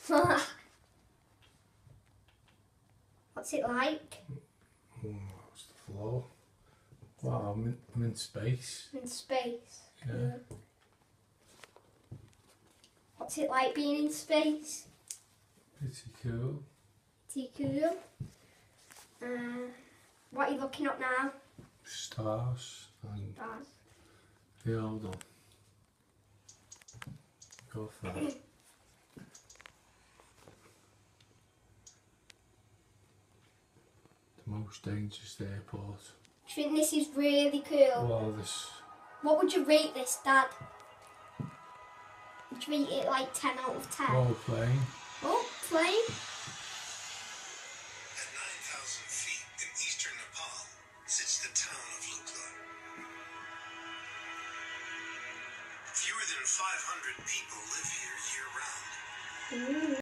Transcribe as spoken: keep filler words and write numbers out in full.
What's it like? Oh, what's the floor? Wow, I'm in, I'm in space. In space. Yeah. Yeah. What's it like being in space? Pretty cool. Pretty cool. Uh, what are you looking at now? Stars and Stars. yeah, hold on. Go for it. The most dangerous airport. Do you think this is really cool? Well, this. What would you rate this, Dad? Would you rate it like ten out of ten? Well, plane. Oh, plane. At nine thousand feet in eastern Nepal sits the town of Lukla. Fewer than five hundred people live here year-round. Ooh.